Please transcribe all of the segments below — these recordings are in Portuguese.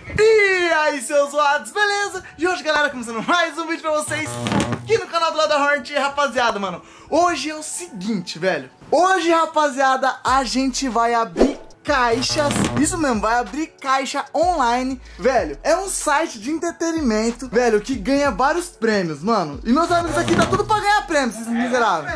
E aí, seus zoados, beleza? E hoje, galera, começando mais um vídeo pra vocês aqui no canal do Lado da Hornet. E, rapaziada, mano, hoje é o seguinte, velho. Hoje, rapaziada, a gente vai abrir caixas, isso mesmo, vai abrir caixa online, velho. É um site de entretenimento, velho, que ganha vários prêmios, mano. E meus amigos aqui tá tudo pra ganhar prêmios, esses miseráveis.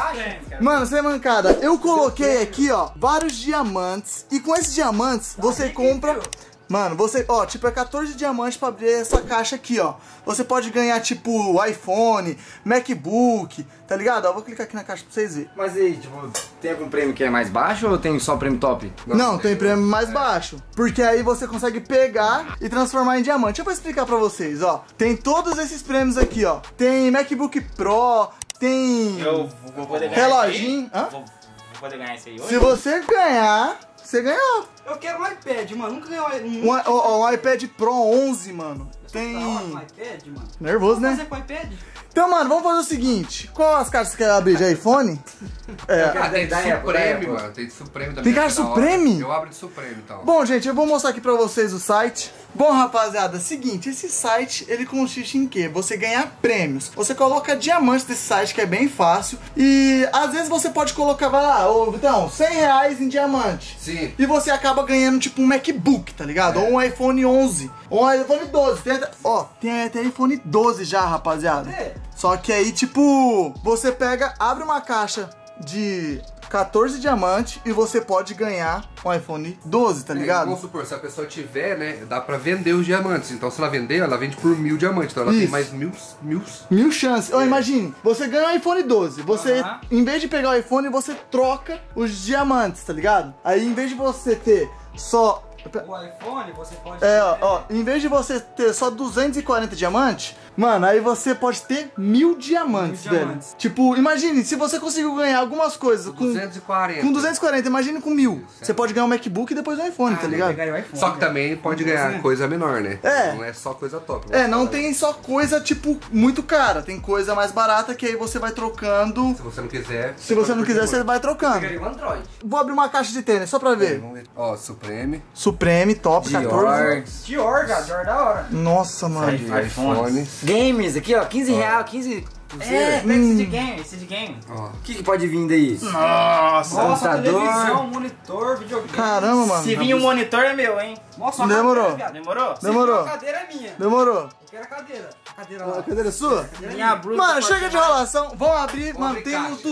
Mano, sem mancada, eu coloquei aqui, ó, vários diamantes. E com esses diamantes, você compra... Mano, você, ó, tipo, é 14 diamantes pra abrir essa caixa aqui, ó. Você pode ganhar, tipo, iPhone, MacBook, tá ligado? Ó, vou clicar aqui na caixa pra vocês verem. Mas aí, tipo, tem algum prêmio que é mais baixo ou tem só prêmio top? Não, tem prêmio mais baixo. Porque aí você consegue pegar e transformar em diamante. Eu vou explicar pra vocês, ó. Tem todos esses prêmios aqui, ó. Tem MacBook Pro, tem... Eu vou poder ganhar reloginho. esse aí? Hã? Vou poder ganhar esse aí hoje? Se você ganhar, você ganhou. Eu quero um iPad, mano. Nunca ganhei Um iPad Pro 11, mano. Tem... um iPad, mano. Nervoso, né? Fazer com o iPad? Então, mano, vamos fazer o seguinte. Qual as caixas que você quer abrir de iPhone? Tem de Da Apple, Supreme, da mano. Tem de Supreme também. Tem caixa que é da Supreme? hora. Eu abro de Supreme, então. Bom, gente, eu vou mostrar aqui pra vocês o site. Bom, rapaziada, seguinte, esse site, ele consiste em quê? Você ganhar prêmios. Você coloca diamantes desse site, que é bem fácil. E, às vezes, você pode colocar, vai lá, ô, Vitão, 100 reais em diamante. Sim. E você acaba ganhando, tipo, um MacBook, tá ligado? Ou um iPhone 11. Ou um iPhone 12. Tem até iPhone 12 já, rapaziada. Só que aí, tipo, você pega, abre uma caixa de 14 diamantes e você pode ganhar um iPhone 12, tá ligado? Vamos supor, se a pessoa tiver, né, dá pra vender os diamantes. Então, se ela vender, ela vende por 1000 diamantes. Então, ela tem Isso. mais mil... Mil chances. Ó, imagine, você ganha um iPhone 12. Você, em vez de pegar o iPhone, você troca os diamantes, tá ligado? Aí, em vez de você ter só... O iPhone, você pode... ó, em vez de você ter só 240 diamantes, mano, aí você pode ter 1000 diamantes, velho. Tipo, imagine, se você conseguiu ganhar algumas coisas com 240. Com 240, imagine com 1000. Você pode ganhar um MacBook e depois um iPhone, tá ligado? Só que também pode ganhar coisa menor, né? É. Não é só coisa top. É, não tem só coisa, tipo, muito cara. Tem coisa mais barata que aí você vai trocando. Se você não quiser... Se você não quiser, você vai trocando. Pegaria um Android. Vou abrir uma caixa de tênis, só pra ver. Vamos ver. Ó, Supreme. Supreme, top, 14. Dior, cara. Dior da hora. Nossa, mano. iPhone. Games aqui, ó, 15 reais, 15 É, pega esse de game, esse de game. Ó. O que pode vir daí? Nossa. Nossa, Computador. televisão, monitor, videogame. Caramba, mano. Se vir um monitor é meu, hein? Nossa, uma Demorou. cadeira, viado. Demorou? Se vir Demorou. uma cadeira é minha. Demorou. Eu quero a cadeira. A cadeira A lá. cadeira é sua? Minha bruxa. Mano, chega de enrolação. Vamos abrir, mano. abrir Temos caixa.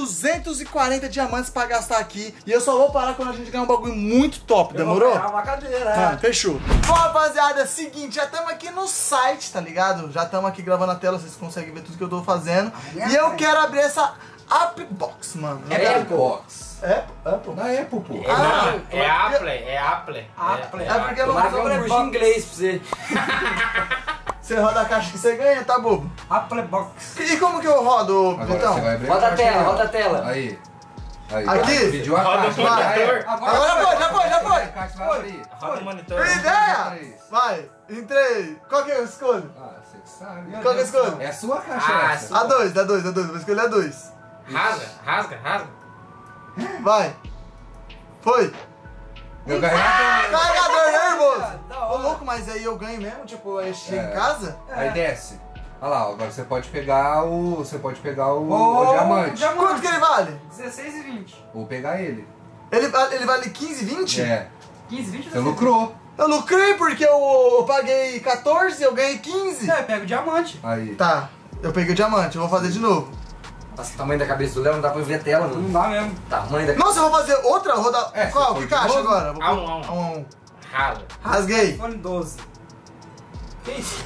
240 diamantes pra gastar aqui. E eu só vou parar quando a gente ganhar um bagulho muito top. Demorou? Eu vou pegar uma cadeira, Mano, fechou. Bom, rapaziada, seguinte, já estamos aqui no site, tá ligado? Já estamos aqui gravando a tela, vocês conseguem ver tudo que eu tô fazendo. E eu quero abrir essa Appbox, mano. É Box. Apple? Da Apple, pô. Ah, É Apple, é Apple. Apple. É porque eu não Tomara que eu vou não curso inglês pra você. Você roda a caixa que você ganha, tá, bobo? Apple Box. E como que eu rodo, Agora então? você vai abrir Roda a caixa tela, aí, ó. roda a tela. Aí. Aí. Aqui? Pediu a Roda o caixa. monitor. Agora foi, já foi, já A foi. caixa vai abrir. Roda o monitor. Tem ideia? Vai, em 3. Qual que eu escolho? Ah, você que sabe. Qual que eu escolho? É a sua caixa Ah, essa. A 2, vou escolher a 2. Rasga, rasga, rasga. Vai. Foi. Meu ganhador. Carregador nervoso. Da Ô hora. louco, mas aí eu ganho mesmo? Tipo, eu chego É. em casa? Aí desce. Olha lá, agora você pode pegar o. Você pode pegar o Ô, diamante. Quanto que ele vale? 16 e 20. Ou pegar ele. Ele vale 15, 20? É. 15, 20 Você lucrou. Eu lucrei porque eu paguei 14, eu ganhei 15. Não, eu pego diamante. Aí. Tá, eu peguei o diamante, eu vou fazer de novo. Nossa, o tamanho da cabeça do Léo não dá pra ver a tela, Não mano. dá mesmo. Tamanho da Nossa, eu vou fazer outra rodada. É, Qual? você Que foi de caixa novo? agora? Vou A um, a um. a um. Rasga. Rasguei. iPhone 12. Que isso?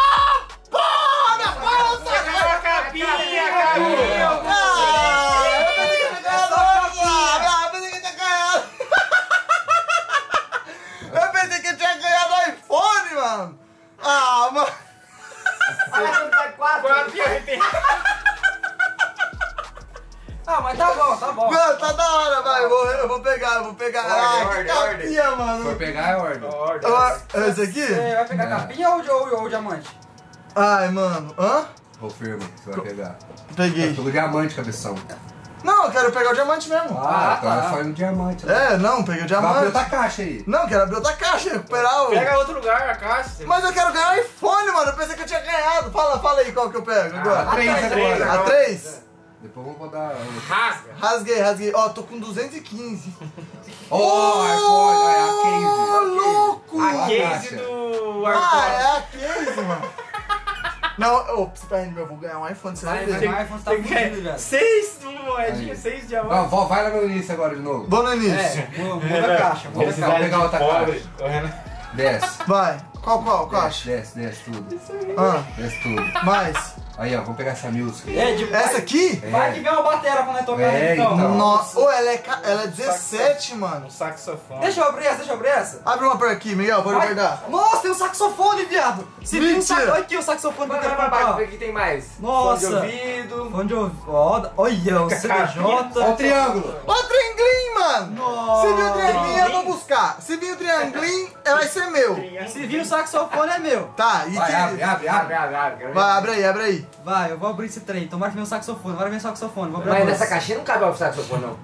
Porra, bolsa! A capinha, a capinha. Ah, eu pensei que tinha ganhado outra. Ah, eu pensei que tinha ganhado. Eu pensei que eu tinha ganhado iPhone, mano. Ah, mano. 4,80. Ah, mas tá bom, tá bom. Mano, tá da hora, vai. Eu vou pegar. Ah, que capinha, Se for mano. pegar é ordem. É esse aqui? Você vai pegar capinha ou diamante? Ai, mano. Hã? Confirma, você vai pegar. Peguei. Pegou diamante, cabeção. Não, eu quero pegar o diamante mesmo. Ah, então é só ir no diamante. Né? É, não, peguei o Vai abrir diamante. outra caixa aí. Não, quero abrir outra caixa, recuperar o... Pega outro lugar, a caixa. Mas eu quero ganhar o iPhone, mano. Eu pensei que eu tinha ganhado. Fala aí qual que eu pego agora. A 3 agora. A 3? Depois vamos botar... Rasga. Rasguei. Ó, tô com 215. Oh, iPhone, é a case. Louco! A A case caixa. do Ah, AirPods. é a case, mano. Não, ô, você tá rindo, eu vou ganhar um iPhone, você vai ver. Vai, o iPhone tá fudido, velho. 6 moedinhas, Aí. 6 diamantes. Não, vai lá no início agora de novo. Vou no início. É, muda a caixa. Vamos pegar outra caixa. Correndo. Desce. Vai. Qual caixa? Desce tudo. Ah, Desce tudo. mais. Aí, ó, vamos pegar essa music. É, de Essa aqui? Vai que vem uma bateria quando nós tocar É, então. então. Nossa, ô, ela é 17, mano. Um saxofone. Deixa eu abrir essa. Abre uma por aqui, Miguel, pode Vai. guardar. Nossa, tem um saxofone, viado. Você viu um Mentira. saxofone? Olha aqui o saxofone que eu quero Vai, comprar. o que tem mais? Nossa. Fone de ouvido. Fone de ouvido. Ó, olha, o Ó o CDJ. triângulo. Ó o trianglim, mano. Nossa. Se vir o trianglim, eu vou buscar. Se vir o trianglim, vai ser meu. Se vir o saxofone, é meu. Tá, e Vai, que... abre. Vai, abre aí. Vai, eu vou abrir esse trem. Tomara que vem o saxofone. Vai vir o saxofone. Vou abrir a Mas bolsa. nessa caixinha não cabe o saxofone, não.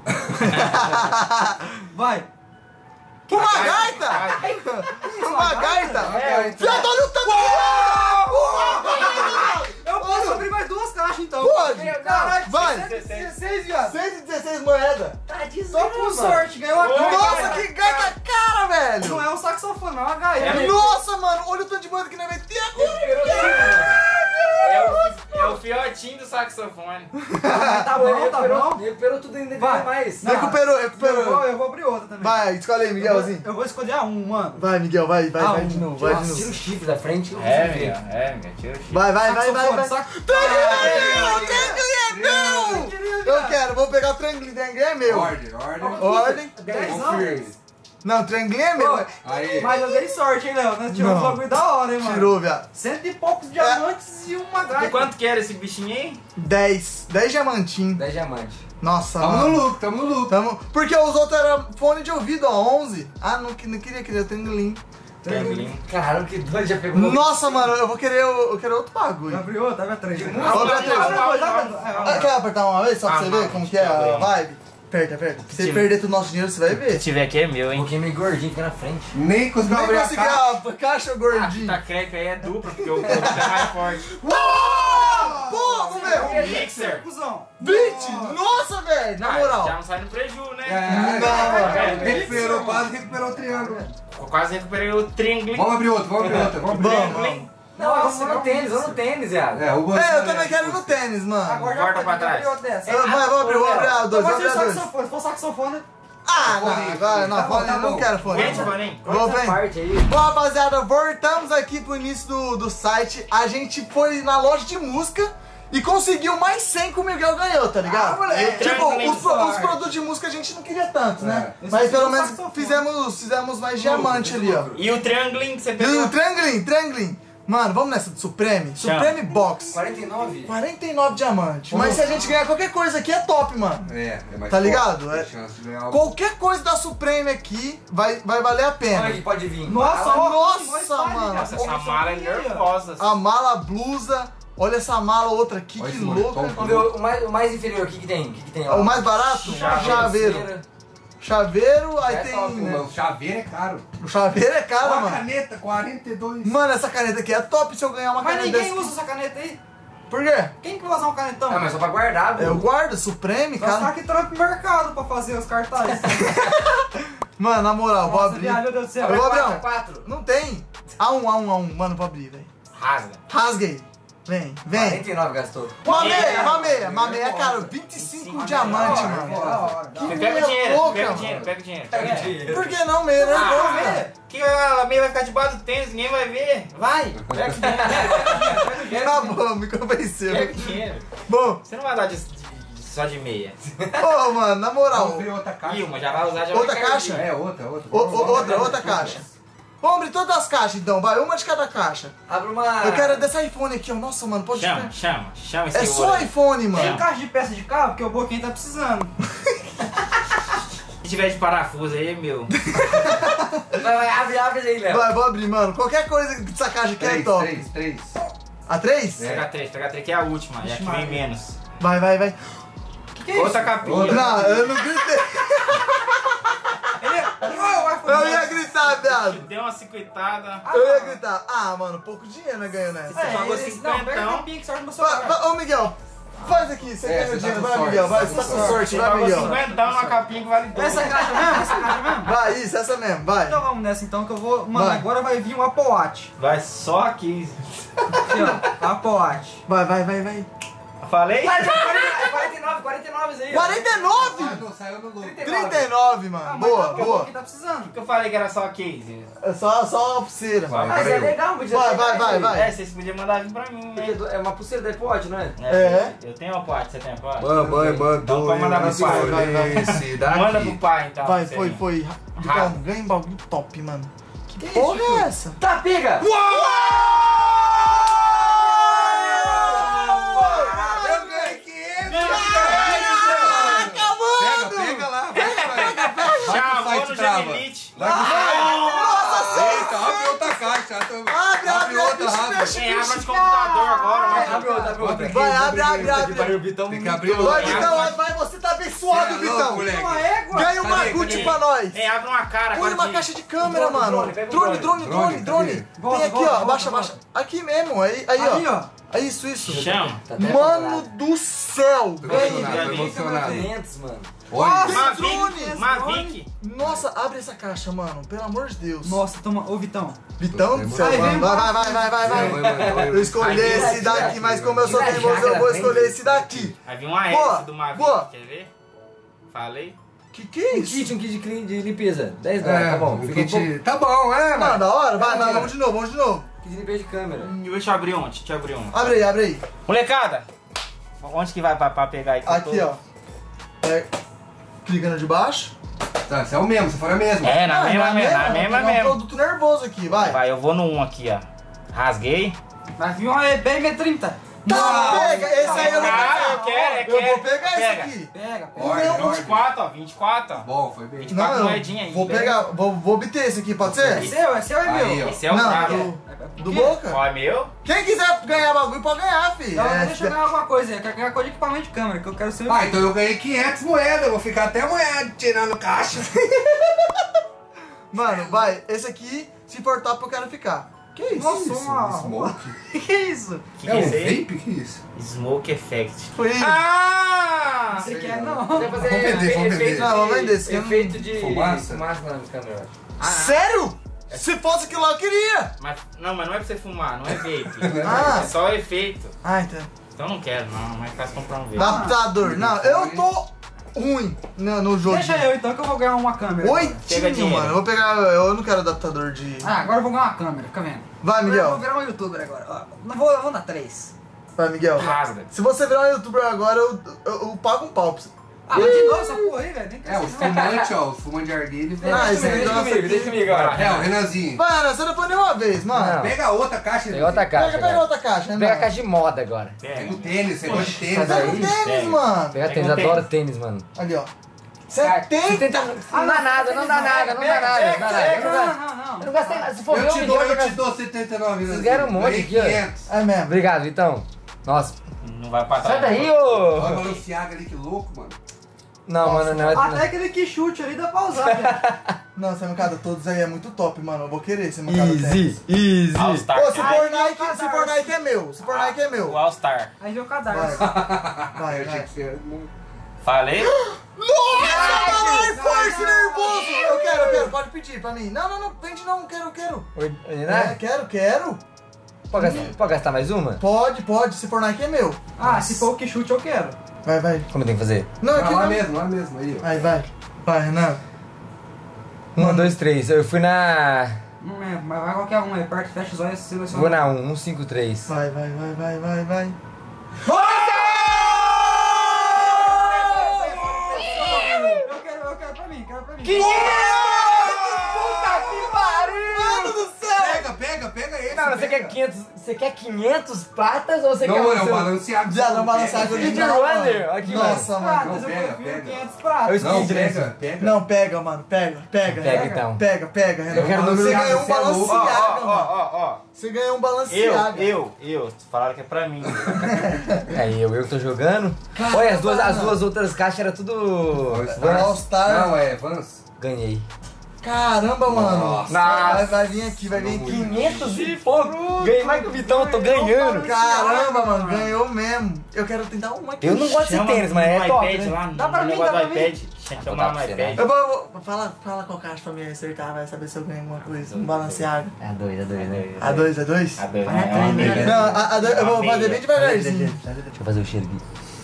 Vai. Uma gaita! Uma gaita! Já tô lutando! Eu posso abrir mais duas caixas, então. Pode! Caralho, Vai! 16, viado. 116 moedas! Tô com sorte, ganhou a gaita. Nossa, que gaita cara, velho! Não é um saxofone, não é uma gaita. Nossa, mano, olha o tanto de moeda que nós vai ter agora! É o fiotinho do saxofone. Tá bom, tá bom. Recuperou tudo ainda, Vai. tem mais. Não. Recuperou. Eu vou abrir outra também. Vai, escolhe aí, Miguelzinho. Eu vou escolher a um, mano. Vai, Miguel, vai de novo, vai de Nossa, tira novo. o chifre da frente. eu É, consigo ver. meu, tira o chifre. Vai. Saxofone. Eu quero, vou pegar o trianglinho é meu. Ordem. Ordem. Confirme. Não, o trianglinho é meu. Aí. Mas eu dei sorte, hein, Léo? Nós tiramos um Não. bagulho da hora, hein, mano. Tirou, viado. 100 e poucos diamantes e uma E gaita. quanto que era esse bichinho aí? 10 diamantinhos. 10 diamantes. Nossa, Tamo mano. no lucro, tamo no lucro. Porque os outros eram fone de ouvido, ó, 11. Ah, não queria o trianglinho. Caramba, que doido, já pegou meu... Nossa, mano, eu quero outro Vai bagulho. abrir outra, abre a três. Abre a três. Ah, quer apertar uma vez só pra você ver como que é a vibe? Aperta. Se você perder todo o nosso dinheiro, você vai Se ver. tiver aqui é meu, Um hein? pouquinho meio gordinho, fica na frente. Nem conseguiu Nem abrir a consegui caixa. a caixa gordinho. Tá crepe aí é dupla, porque o outro é mais forte. Uou! Pô, vamos ver. Mixer. Cusão. 20! Nossa, velho, na moral. Já não sai no preju, né? Quase recuperou o triângulo. Eu quase recuperei o triângulo. Vamos abrir outro. Vamos. Não, vamos no tênis, viado. É, o banco. É, eu também quero ir no tênis, mano. Agora já Volta pode pra trás. abrir outra dessa. Vou abrir a dois, vou Vai abrir ser a dois. saxofone. Se for saxofone, Ah, não, fone, tá não bom. quero fone. Vem, Tifaninho. Vou, Essa vem. parte aí. Bom, rapaziada, voltamos aqui pro início do site. A gente foi na loja de música e conseguiu mais 100 que o Miguel ganhou, tá ligado? moleque. Tipo, Tranquilo, os produtos de música a gente não queria tanto, né? Esse Mas aqui é pelo o menos saxofone. fizemos mais diamante ali, ó. E o triângulo que você E pegou? o Triangling. Mano, vamos nessa do Supreme? Chama. Supreme Box. 49? 49 diamantes. Mas se a gente ganhar qualquer coisa aqui é top, mano. É mais Tá forte. ligado? Tem É. chance de ganhar o... Qualquer coisa da Supreme aqui vai valer a pena. Olha que pode vir. nossa, Nossa, ó, mano. Nossa, essa mala é nervosa. A mala, a blusa. Olha essa mala outra aqui, Olha que esse moleque, louca. toma. Vamos ver o mais inferior, o que tem? O que tem lá? O mais barato? Chaveiro. Chaveiro, aí É tem. top, né? O chaveiro é caro. O chaveiro é caro, Uma mano. caneta, 42. Mano, essa caneta aqui é top se eu ganhar uma Mas caneta ninguém dessa. usa essa caneta aí. Por quê? Quem que vai usar um canetão? Ah, mas só pra guardar, Eu bro. guardo, Supreme, Nós tá cara. aqui trampo no mercado pra fazer os cartazes. Mano, na moral, vou Nossa, abrir. viado, meu Deus do céu. Eu vou abrir um. 4. Não tem. A1. Mano, vou abrir, velho. Rasga. Rasguei. Vem. 49 gastou. Uma meia, cara. 25 diamantes, mano. Que Pega o meia dinheiro, louca, pega o mano. dinheiro, pega o dinheiro. Pega o dinheiro. Por que não meia, né? Ah, Bom, vê. velho. Que a meia vai ficar debaixo do tênis, ninguém vai ver. Vai, pega o dinheiro. Tá bom, me convenceu. Pega o dinheiro. Bom, Você não vai dar só de meia. ô, mano, na moral. Vamos ver outra caixa. E uma já vai usar, já Outra vai cair. caixa? É, outra. Outra caixa. Vamos abrir todas as caixas então, vai, uma de cada caixa. Abre uma... Eu quero desse iPhone aqui, ó. Nossa, mano, pode Chama esse É ouro só aí. iPhone, Tem mano. caixa de peça de carro, porque o Boquinha tá precisando. Se tiver de parafuso aí, é meu. Vai, abre aí, Léo. Vai, vou abrir, mano. Qualquer coisa dessa caixa aqui é top. 3. A 3? Pega a 3 que é a última, já que vem menos. Vai. Outra capinha. Não, eu não gritei. Eu ia gritar, viado. Deu uma cinquentada. Eu ia gritar. Ah, mano, pouco dinheiro, né, ganhou nessa. Você pagou Não, pega a cinquentão. capinha que sorte no celular. Ô, Miguel, faz aqui, você ganha o você tá dinheiro. com Vai, sorte. Miguel, vai, Você você tá com sorte, Você vai, pagou Miguel. cinquentão numa capinha que vale 2. Essa caixa mesmo? Essa caixa mesmo? Vai, isso, essa mesmo, vai. Então vamos nessa então que eu vou... Mano, Vai. agora vai vir um Apple Watch. Vai só a 15. Aqui, ó. Apple Watch. Vai. Falei? 49 aí. 49? Ah, não, saiu no lucro. 39, mano. Boa, boa. Que tá precisando. Que eu falei que era só a 15. É só a pulseira. Vai, Mas é valeu. legal, podia Vai, pegar vai, aí. vai. É, vocês podiam mandar vir pra mim, né? É uma pulseira da iPod, não é? É. Eu tenho a pote, você tem a pote? Mamãe Então mandou pode mandar eu pro pai. escolher esse daqui. Manda pro pai, então. Vai, você. foi. Então, Rápido. ganha um bagulho top, mano. Que porra é essa? Tá, pega! Eu ganhei 500! Pega lá. Vai pro Chamou site no trava. Gemilite. Vai pro site. Nossa, Eita, abre outra caixa. Abre, outra, fecha, Tem água de computador agora, mas... Abre outra. Vai, abre. O Vitão Tem que abrir Vai, outra. Vitão, vai, você tá abençoado, Vitão. Uma égua. Ganha uma Cadê? Gucci pra nós. Tem, abre uma cara Põe agora numa de- caixa de câmera, Drone, mano. drone, pega um Drone. drone. Tem Volta, aqui, volta, ó. volta, Baixa. Aqui mesmo, aí, Ali, ó. ó. É isso. Chama. Mano do céu, Tô velho. emocionado, tô emocionado. 500, mano. Olha. Drone. Mavic. Nossa, abre essa caixa, mano. Pelo amor de Deus. Nossa, toma. Ô, Vitão. Vitão do céu, Aí, mano. vem Vai. Eu escolhi esse daqui, mas como eu sou teimoso, eu vou escolher esse daqui. Aí vem uma Boa, S do Mavic, boa. quer ver? Falei. Que é Um isso? kit de limpeza. 10 dólares, tá bom. o Fica um pouco- kit. Tá bom, é, Mano, mano. da hora? Vai, vamos de novo. Kit de limpeza de câmera. Deixa eu abrir um, deixa eu abrir um. Abre aí. Molecada, onde que vai pra pegar aí? Aqui, ó. É, clica no de baixo. Tá, você é o mesmo, você for a mesma. É, na mesma vou pegar um mesmo. produto nervoso aqui, vai. Vai, eu vou no 1 aqui, ó. Rasguei. Vai vir uma BM30. Tá, pega. Esse aí eu vou Ah, pegar. eu quero, Eu vou pegar esse Pega. aqui. Pega. O meu... 24, ó, 24, ó. Bom, foi bem. 24 Não, moedinha aí. vou pegar, vou obter esse aqui, pode ser? É seu é Aí, meu. ó. Esse é o Não, brabo. do Boca? Ó, é meu? Quem quiser ganhar bagulho, pode ganhar, filho. Então, deixa eu ganhar alguma coisa aí. Eu quero ganhar coisa de equipamento de câmera, que eu quero ser. Ah, então eu ganhei 500 moedas, eu vou ficar até amanhã tirando caixa. Mano, vai, esse aqui, se for top, eu quero ficar. Que isso? Nossa, uma. Smoke? Que isso? Que É um esse aí? vape? Que isso? Smoke Effect. Foi isso. Ah! Você quer não? Vai fazer Vamos vender, vamos vender. efeito Não, vamos de- vender, esse aqui eu não- efeito de Fumaça? fumaça na câmera. Sério? Se fosse aquilo lá, eu queria. Mas não é pra você fumar, não é vape. Ah. É só efeito. Ah, então. Então não quero, não. Mais fácil comprar um vape. Adaptador. Não, eu tô ruim no jogo. Deixa eu então que eu vou ganhar uma câmera. Pega Oitinho, dinheiro. mano. Eu vou pegar. Eu não quero adaptador de. Ah, agora eu vou ganhar uma câmera, fica vendo. Vai, Eu vou Miguel. virar um youtuber agora. Ó, eu vou dar 3. Vai, Miguel. Rasga. Se você virar um youtuber agora, eu pago um pau pra você. Ah, mas de novo essa porra aí, velho. Nem quer É, os ser, não. fumantes, ó, os fumantes de arguilha. Ah, esse Deixa negócio comigo, aqui. deixa comigo agora. É, o Renanzinho. Vai, Ana, você não foi nenhuma vez, mano. Não. Pega a outra caixa. Tem outra caixa. Pega agora. outra caixa, né? Pega a caixa de moda agora. Pega o tênis, você gosta de tênis. Faz Pega aí. o tênis, Pega. mano. Pega Pega tênis, um tênis. adoro tênis, mano. Ali, ó. Cara, 70. Não dá nada, não dá nada, não dá nada. Não dá nada. Eu não gasto- Não. eu não gastei nada. Se for ver Eu um te vídeo, eu dou 79. Vocês ganharam um monte Ganhei aqui, ó. 500. É mesmo. Obrigado, Vitão. Nossa, Não vai pra trás. sai daí, Olha ô! o Balenciaga ali, que louco, mano. Não, mano, não. Até aquele que chute ali dá pra usar, velho. Não, essa mancada todos aí é muito top, mano. Eu vou querer esse mancada Easy, easy. All Star. Pô, se Aí for vem o Nike, se cadarço. for Nike é meu. Se for Nike é O meu. All Star. Aí vem o Vai, cadarço. vai, Eu achei vai. que você era... Falei? Nossa, mano, Air Force nervoso! Eu quero, pode pedir pra mim. Não, vende não, quero. Oi, É, né? quero. Pode gastar mais uma? Pode, se for Nike é meu. Ah, se for o que chute eu quero. Vai. Como tem que fazer? Não, aqui Lá não. mesmo, aí, ó. Aí, vai. Vai, Renan. 1, 2, 3. Eu fui na. Não é, mas vai qualquer um aí, parte, fecha os olhos e seleciona. Vou na 1, 1, 5, 3. Vai. Eu quero pra mim, quero pra mim. Puta que pariu! Mano do céu! Pega Não, você quer 500, você quer 500 pratas ou você quer... Não, é um balanceado. Já não balançar Speed original, mano. Runner, aqui, mano. Nossa, mano. Pratas, eu pega, prefiro pega. 500 pratas. Não, Speed pega, pega. Não, pega, mano. Pega. Pega, então. Pega, Renan. Eu quero Você número ganhou um você é louco. balanceaga, mano. Ó. Você ganhou um balanceaga. Eu. Falaram que é pra mim. Aí, eu que tô jogando. Olha, as duas outras caixas era tudo... All Star. Não, é Vans. Ganhei. Caramba, mano. Nossa. Vai vir aqui. 500 e pouco. Ganhei mais que o Vitão, eu tô ganhando. Caramba, mano. Ganhou mesmo. Eu quero tentar uma aqui. Eu não gosto de tênis, mas é top, iPad né? lá, Dá pra no mim, negócio dá do pra mim. iPad. Chama Vou no dar pra você, iPad. né? Eu vou... Fala qual caixa pra me acertar. Vai saber se eu ganho alguma coisa. Um balanceaga. É doido, né? A dois? A dois, Não, né? a dois eu vou fazer bem devagarzinho. Deixa eu fazer o cheiro aqui.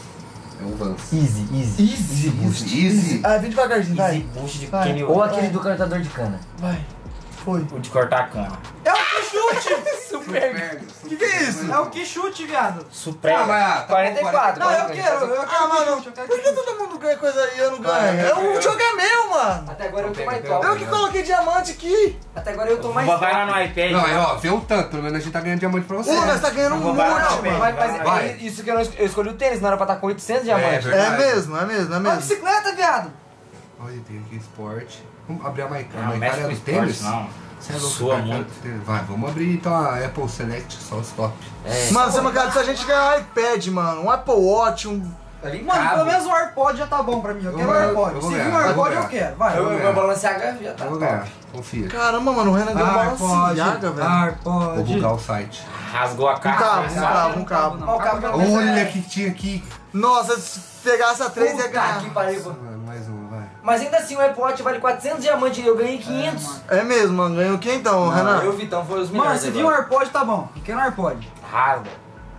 É um Vans. Easy boost. Easy. Ah, bem devagarzinho, Easy vai. boost de Vai. Kenny Ou West. aquele do cortador de cana. Vai. Foi. O de cortar a cana. É o que chute! Super. Que é isso? É o que chute, viado. Supremo. Ah, vai lá. Tá 44. Não, eu quero Ah, mano, chute, eu quero por que todo mundo ganha coisa aí e eu não ganho? eu- O jogo é meu, mano. Até agora eu tô mais Pega, top. Eu que coloquei diamante aqui. Até agora eu tô mais Vai top. lá no iPad. Não, é ó, vê o tanto. Pelo menos a gente tá ganhando diamante pra você. Pô, nós tá ganhando um Não, monte, vai lá, mano. vai. Mas Vai. isso que eu escolhi o tênis, não era pra estar com 800 É, diamantes. verdade. É mesmo. Uma bicicleta, viado. Olha, tem aqui esporte. Vamos abrir a Maicana. Não, mexe Maicana com é do esporte, tênis? não. Você é louco, Sua Maicana muito. do tênis. Vai, vamos abrir então a Apple Select, só os top. É. Mano, você não se a gente ganhar um iPad, mano, um Apple Watch, um... Mano, pelo menos o AirPod já tá bom pra mim. Eu quero o AirPod. Se vir um AirPod, eu quero. Vai. O meu balanceaga já tá Eu vou top. ganhar, confia. Caramba, mano, o Renan deu uma balanceaga, velho. Vou bugar o site. Rasgou a Um caixa. cabo, né? um cabo, um cabo. Não, Ó, o cabo cabo não. Olha o que tinha aqui. Nossa, se pegasse a 3 ia Puta ganhar. que pariu. Mais uma, vai. Mas ainda assim, o AirPod vale 400 diamantes e eu ganhei 500. É mesmo, mano. Ganhou quem então, Renan? Eu e o Vitão foi os Mano, melhores. se vir um AirPod, tá bom. Eu quero um AirPod. Rasga.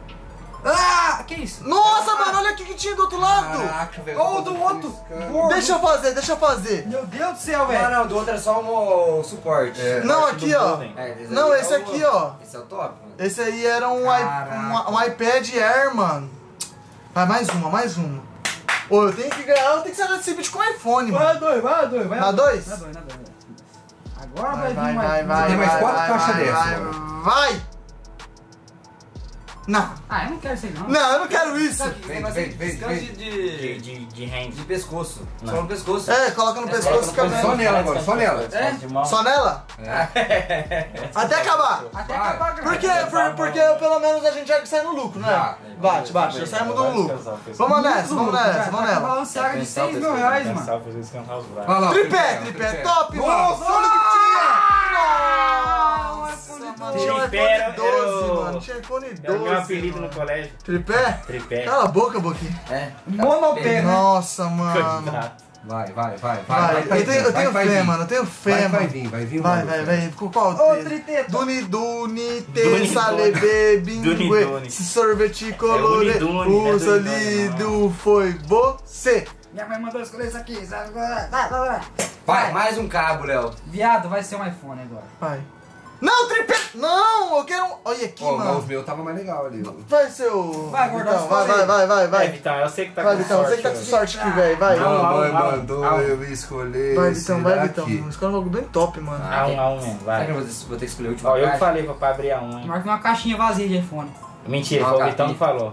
Ah, que isso? Nossa, mano, olha o que tinha do outro lado. Caraca, velho. Ou do outro. Gordo. Deixa eu fazer. Meu Deus do céu, velho. Não, do outro é só um suporte. É. Não, aqui, ó. Golden. Não, esse aqui, ó. Esse é o top, mano. Esse aí era um Caraca. iPad Air, mano. Vai, mais uma. Ô, eu tenho que ganhar, eu tenho que sair desse vídeo com iPhone, mano. Vai a dois. Na dois? Na dois. Agora vai vir mais. Tem mais 4 caixas dessa, vai, mano. vai. Não, Ah, eu não quero isso aí, não. não, eu não quero isso. Vem. De hand. De pescoço. Não. Só no pescoço. É, coloca no pescoço que eu Só ganho. nela agora, só nela. Só nela? Até acabar. Até Vai. acabar a Porque, gravação. porque pelo menos a gente já sai no lucro, né? Já. Bate, já saímos no lucro. Vamos nessa, vamos nessa. Tá com balanceaga de 6 mil reais, mano. Olha lá, o Tripé, top, mano. Nossa, Olha o que tinha. Nossa, Tinha um Tripé iPhone era 12, mano. Tinha iPhone 12. Era o meu apelido no mano. colégio. Tripé? Tripé. Cala a boca, Boquinha. É. Monopé, né? Nossa, mano. Coitado. Vai. Vai, eu tenho fé, mano. Eu tenho fé, Vai mano. vir, vai vir. Vai. Qual Ô, o Triteta. Duni, Duni, salebe, Duni, bingue, Duni. sorvete colore, Uniduni, não é o Duni, solido foi você. Minha mãe mandou escolher isso aqui. Vai. Vai. Mais um cabo, Léo. Viado, vai ser um iPhone agora. Vai. Não, tripé! Não, eu quero um... Olha aqui, Ó, mas mano. os meus tava mais legal ali. Vai ser o... Vai, gordão, Vitão, escolhe aí. vai. Vai, Vitão, eu sei que tá Vai, com Vitão, você que tá com hoje. sorte aqui, velho. Vai. Não, Mamãe não, mandou não. eu escolher. Vai, esse Vitão, vai, Vitão. daqui. Escolhe um bagulho bem top, mano. A um mesmo, Será vai. que eu vou ter que escolher a última Ó, eu que caixa? falei pra abrir a um, hein. Marca uma caixinha vazia de iPhone. Mentira, Não, foi o cara, Vitão que falou.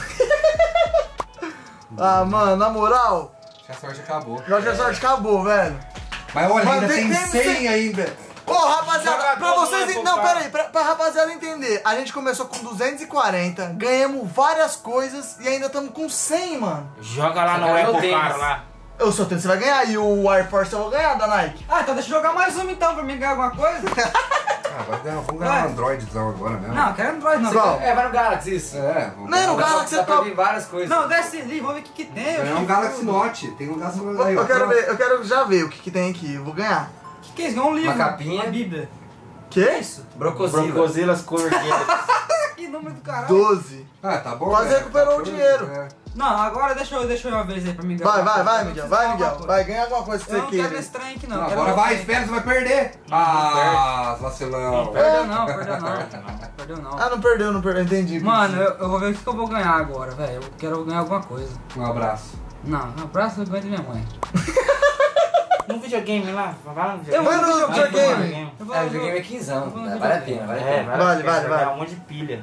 Ah, mano, na moral, A sorte acabou. eu acho que a sorte acabou, velho. Mas olha, Mano, ainda tem- tem tem- 100 ainda. Ô, rapaziada, Joga pra todo vocês... mundo, Não, cara. pera aí, pra rapaziada entender. A gente começou com 240, ganhamos várias coisas e ainda estamos com 100, mano. Joga lá Só no quero meu Apple tênis. Car lá. Eu só tenho, você vai ganhar. E o Air Force eu vou ganhar da Nike. Ah, então deixa eu jogar mais uma então, pra mim ganhar alguma coisa. Ah, vamos ganhar Vai. um Androidzão agora mesmo. Não, quero Android não. Qual? É, vai no Galaxy isso. É, vamos Não, no ganhar. Galaxy Dá é pra top. vir várias coisas. Não, desce ali, vamos ver o que tem. É um Galaxy Note. Tem um Galaxy Note aí, ó. Eu quero já ver o que tem aqui. Eu vou ganhar. O que é isso? Ganhou um livro. Uma capinha. Uma bíblia. Que? Isso. Brocozilla. Brocozilas Corgueiras. Que número do caralho. 12. Ah, tá bom. Quase velho. recuperou o Tá dinheiro. é. Não, agora deixa eu uma vez aí pra mim ganhar. Vai, Miguel. Vai ganhar alguma coisa que Eu você não quero queira. esse trem aqui não. Não, Quero agora outro vai, trem. espera, você vai perder. Ah, vacilão. Perdeu não. Perdeu não. Ah, não perdeu, entendi. Mano, eu vou ver o que eu vou ganhar agora, velho. Eu quero ganhar alguma coisa. Um abraço. Não, um abraço eu ganho de minha mãe. no videogame lá. Vai no videogame. Eu vou no videogame. Eu vou É, o no videogame é 15, vale a pena, vale a É, pena. Vale. Vai um monte de pilha.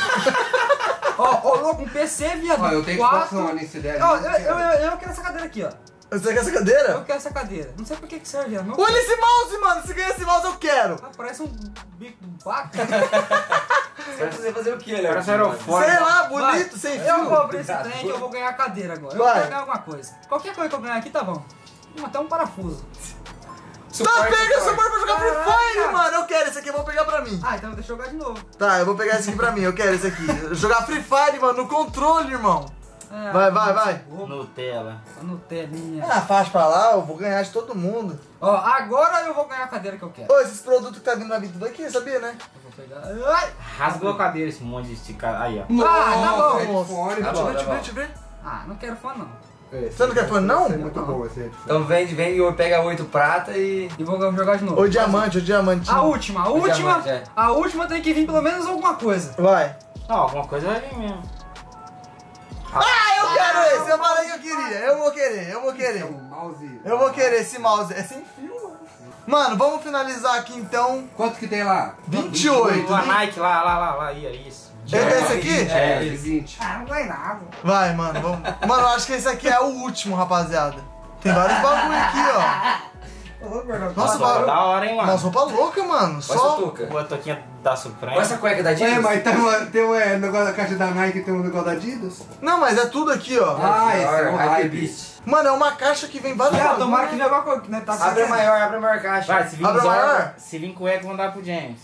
Ó, louco, um PC, viado. Ó, eu tenho Xbox One, esse ideia. Ó, eu quero essa cadeira aqui, ó. Você quer essa cadeira? Eu quero essa cadeira. Não sei pra que serve, viado. Olha esse mouse, mano. Se ganhar esse mouse, eu quero. Ah, parece um bico do vaca. Você vai fazer o que, Léo? Parece aerofone. Sei lá, bonito, sem Eu vou fio. abrir esse trem que eu vou ganhar a cadeira agora. Eu Vai. vou pegar alguma coisa. Qualquer coisa que eu ganhar aqui tá bom. Até um parafuso. Tá, pega o suporte pra jogar Free Fire, Caraca. mano. Eu quero esse aqui, eu vou pegar pra mim. Ah, então deixa eu jogar de novo. Tá, eu vou pegar esse aqui pra mim, eu quero esse aqui. Jogar Free Fire, mano, no controle, irmão. É, Vai. Nutella. Só Nutelinha. Ah, faz pra lá, eu vou ganhar de todo mundo. Ó, agora eu vou ganhar a cadeira que eu quero. Ô, esses produtos que tá vindo na vida tudo aqui, sabia, né? Eu vou pegar. Ai! Rasgou a cadeira esse monte de esticado. Aí, ó. tá bom. headphone, Tá bom, tá bom. Deixa eu ver. Ah, não quero fã não. Você não quer fone, não? É muito bom esse headphone. Então vende, pega 8 prata e... E vou jogar de novo. Ô, diamante, ô, diamante. A última, diamante, é. a última tem que vir pelo menos alguma coisa. Vai. Não, alguma coisa vai vir mesmo. Ah, eu quero esse, eu falei que eu queria. Eu vou querer. É um mouse. Eu vou querer esse mouse. É sem fio, mano. Mano, vamos finalizar aqui então. Quanto que tem lá? 28. A Nike lá, aí, isso. Esse aqui? É, de 20. Ah, não ganhei nada. Vai, mano, vamos. Mano, eu acho que esse aqui é o último, rapaziada. Tem vários bagulho aqui, ó. Nossa, Nossa, bagulho. da hora, hein, mano. Nossa, roupa louca, mano. Olha Só. essa touca. Boa toquinha da Suprema. Olha essa cueca da Adidas. É, mas tem um negócio da caixa da Nike, tem um negócio da Adidas. Não, mas é tudo aqui, ó. Ah, esse é o Hype Hype. Beast. Mano, é uma caixa que vem vários Ah, bagulho. tomara que venha alguma coisa, né? Tá Abre a maior caixa. Vai, se vir Abre maior? Zorba, se vir cueca, vão dar pro James.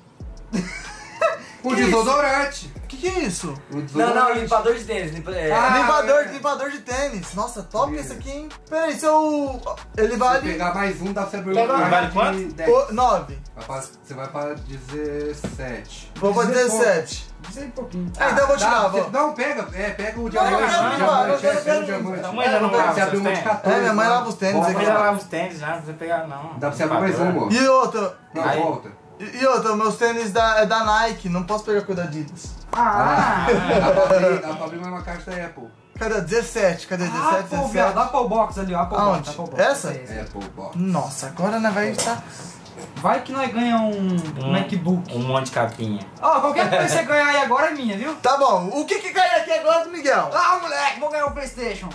O desodorante. Que é isso? O Não, desodorante. limpador de tênis. Limpador de tênis. Nossa, top esse aqui, hein? Peraí, se eu. Ele Se vale. pegar mais um, dá pra você abrir Pega um um, vale quanto? de 10. 9. Você vai pra 17. Vou pra 17. Diz aí um pouquinho. Ah, então eu vou tirar, Você- vou. Não, pega o Não, diamante. não quero O limpar, não diamante, quero pega o limpar. diamante. A mãe já não Dá pra lava você abrir seus uma de tênis? 14. É, minha mãe lava os tênis Bom, aqui. mas já lava os tênis já, não precisa pegar não. Dá pra você abrir mais um, ó. E outra. Não, Aí. volta. E outra, meus tênis é da Nike, não posso pegar com o da Adidas. Dá pra abrir mais uma caixa da Apple. Cadê? 17, cadê? 17, Apple, viado, 17. Apple Box ali, ó. Apple Box, Aonde? Apple Box. Essa? Esse. Apple Box. Nossa, agora nós vai estar. Vai que nós ganhamos um MacBook. Um monte de capinha. Ó, qualquer coisa que você ganhar aí agora é minha, viu? Tá bom, o que cai aqui agora do Miguel? Ah, moleque, vou ganhar um PlayStation.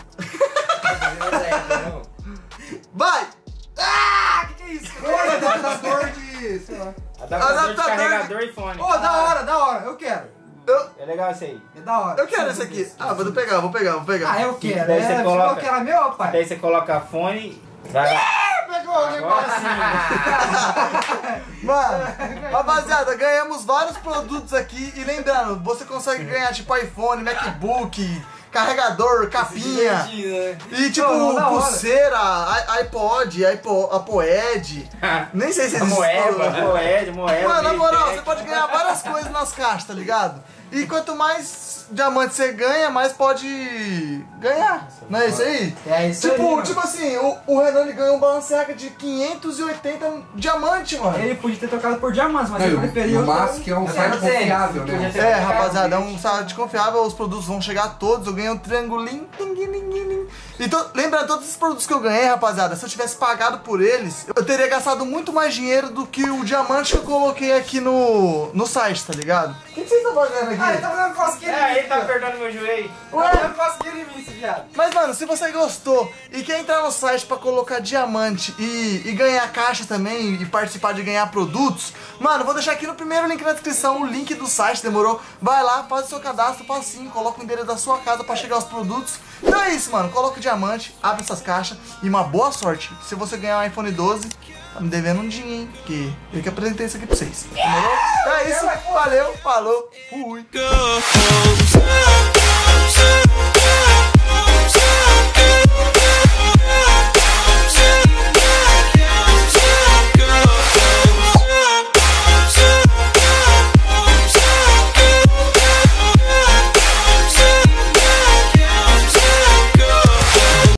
Vai! Ah, que é isso? Oi, adaptador de... sei lá. Adaptador de Adaptador de- carregador e fone. Ô, da hora, eu quero. É legal isso aí. É da hora. Eu quero esse aqui. Ah, vou pegar. Ah, eu quero. Daí você É, coloca- falou que era meu, pai. Daí você coloca fone, vai lá. Pegou o Agora negócio. sim. Mano, rapaziada, ganhamos vários produtos aqui. E lembrando, você consegue ganhar tipo iPhone, MacBook, carregador, capinha. E tipo, Pô, da hora. pulseira, iPod, iPod. Nem sei se existe. Moeda. Mano, na moral, você pode ganhar várias coisas nas caixas, tá ligado? E quanto mais diamante você ganha, mais pode ganhar. Não é isso aí? É isso aí. Tipo, mano. tipo assim, o Renan ele ganhou um Balenciaga de 580 diamante, mano. Ele podia ter trocado por diamantes, mas Não, ele e preferiu. o Mask é um site confiável, né? É, rapaziada, é um site confiável, os produtos vão chegar a todos. Eu ganhei um triangulinho. E lembrando, todos esses produtos que eu ganhei, rapaziada, se eu tivesse pagado por eles, eu teria gastado muito mais dinheiro do que o diamante que eu coloquei aqui no site, tá ligado? O que vocês estão fazendo aqui? Ah, ele tá fazendo cosquinha em mim. É, ele tá apertando meu joelho. Tá fazendo cosquinha em mim, esse viado. Mas, mano, se você gostou e quer entrar no site pra colocar diamante e ganhar caixa também e participar de ganhar produtos, mano, vou deixar aqui no primeiro link na descrição o link do site, demorou? Vai lá, faz o seu cadastro, facinho, coloca o endereço da sua casa pra chegar os produtos. Então é isso, mano, coloca o diamante, abre essas caixas e uma boa sorte. Se você ganhar um iPhone 12, tá me devendo um dinheiro, hein? Porque eu que apresentei isso aqui pra vocês. Demorou? Então é isso, valeu, falou, fui. Go.